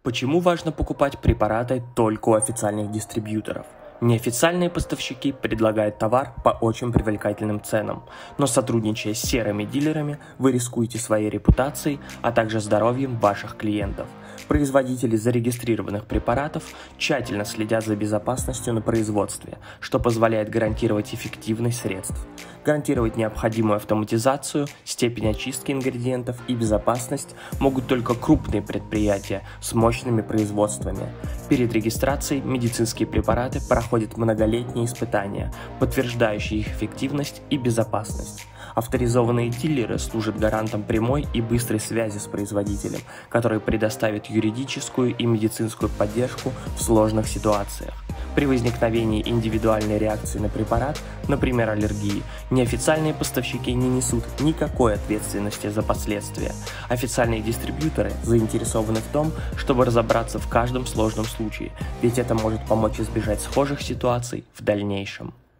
Почему важно покупать препараты только у официальных дистрибьюторов? Неофициальные поставщики предлагают товар по очень привлекательным ценам, но сотрудничая с серыми дилерами, вы рискуете своей репутацией, а также здоровьем ваших клиентов. Производители зарегистрированных препаратов тщательно следят за безопасностью на производстве, что позволяет гарантировать эффективность средств. Гарантировать необходимую автоматизацию, степень очистки ингредиентов и безопасность могут только крупные предприятия с мощными производствами. Перед регистрацией медицинские препараты проходят многолетние испытания, подтверждающие их эффективность и безопасность. Авторизованные дилеры служат гарантом прямой и быстрой связи с производителем, который предоставит юридическую и медицинскую поддержку в сложных ситуациях. При возникновении индивидуальной реакции на препарат, например, аллергии, неофициальные поставщики не несут никакой ответственности за последствия. Официальные дистрибьюторы заинтересованы в том, чтобы разобраться в каждом сложном случае, ведь это может помочь избежать схожих ситуаций в дальнейшем.